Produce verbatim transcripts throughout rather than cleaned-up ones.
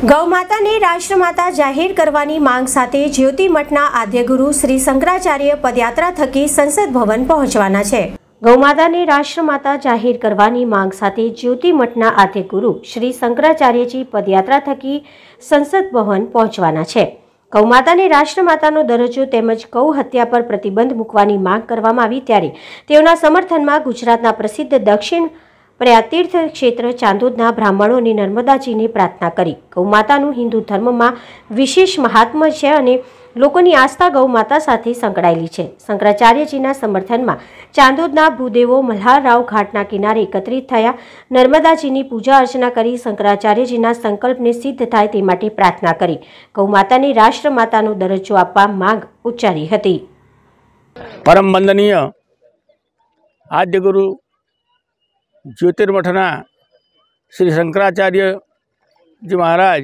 ગૌમાતાને રાષ્ટ્રમાતા જાહેર કરવાની માંગ સાથે જ્યોતિ મઠના આદ્યગુરુ શ્રી શંકરાચાર્ય પદયાત્રા થકી સંસદ ભવન પહોંચવાના છે। ગૌમાતાને રાષ્ટ્રમાતા જાહેર કરવાની માંગ સાથે જ્યોતિ મઠના આદ્યગુરુ શ્રી શંકરાચાર્યજી પદયાત્રા થકી સંસદ ભવન પહોંચવાના છે। ગૌમાતાને રાષ્ટ્રમાતાનો દરજ્જો તેમજ ગૌ હત્યા પર પ્રતિબંધ મૂકવાની માંગ કરવામાં આવી ત્યારે તેઓના સમર્થનમાં ગુજરાતના પ્રસિદ્ધ દક્ષિણ પ્રયાતીર્થ ક્ષેત્ર ચાંદોદના બ્રાહ્મણોને નર્મદાજીને પ્રાર્થના કરી। ગૌમાતાનું હિન્દુ ધર્મમાં વિશેષ મહાત્મ્ય છે અને લોકોની આસ્થા ગૌમાતા સાથે સંકળાયેલી છે। શંકરાચાર્યજીના સમર્થનમાં ચાંદોદના ભૂદેવો મલ્હારરાવ ઘાટના કિનારે એકત્રિત થયા, નર્મદાજીની પૂજા અર્ચના કરી શંકરાચાર્યજીના સંકલ્પને સિદ્ધ થાય તે માટે પ્રાર્થના કરી ગૌમાતાને રાષ્ટ્રમાતાનો દરજ્જો આપવા માંગ ઉચ્ચારી હતી। પરમ વંદનીય આદ્યગુરુ જ્યોતિર્મઠના શ્રી શંકરાચાર્યજી મહારાજ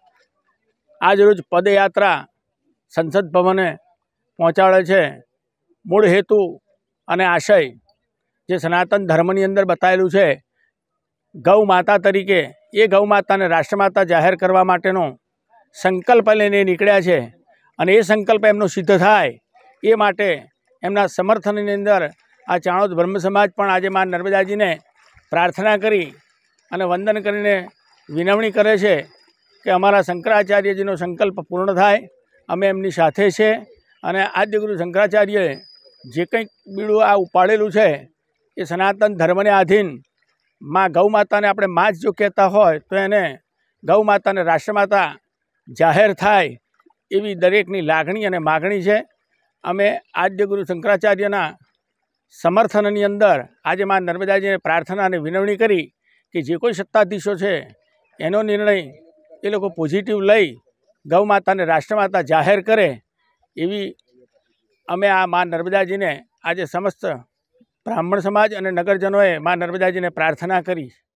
આજ રોજ પદયાત્રા સંસદ ભવને પહોંચાડે છે। મૂળ હેતુ અને આશય જે સનાતન ધર્મની અંદર બતાવેલું છે, ગૌ માતા તરીકે એ ગૌ માતાને રાષ્ટ્રમાતા જાહેર કરવા માટેનો સંકલ્પ લઈને નીકળ્યા છે અને એ સંકલ્પ એમનો સિદ્ધ થાય એ માટે એમના સમર્થનની અંદર આ ચાણોદ બ્રહ્મ સમાજ પણ આજે મા નર્મદાજીને પ્રાર્થના કરી અને વંદન કરીને વિનવણી કરે છે કે અમારા શંકરાચાર્યજીનો સંકલ્પ પૂર્ણ થાય, અમે એમની સાથે છે। અને આદ્યગુરુ શંકરાચાર્યએ જે કંઈક બીડું આ ઉપાડેલું છે એ સનાતન ધર્મને આધીન માં ગૌ માતાને આપણે માં જ જો કહેતા હોય તો એને ગૌ માતાને રાષ્ટ્રમાતા જાહેર થાય એવી દરેકની લાગણી અને માગણી છે। અમે આદ્યગુરુ શંકરાચાર્યના સમર્થનની અંદર આજે મા નર્મદાજીને પ્રાર્થના અને વિનવણી કરી કે જે કોઈ સત્તાધીશો છે એનો નિર્ણય એ લોકો પોઝિટિવ લઈ ગૌ માતાને રાષ્ટ્રમાતા જાહેર કરે એવી અમે આ મા નર્મદાજીને આજે સમસ્ત બ્રાહ્મણ સમાજ અને નગરજનોએ મા નર્મદાજીને પ્રાર્થના કરી।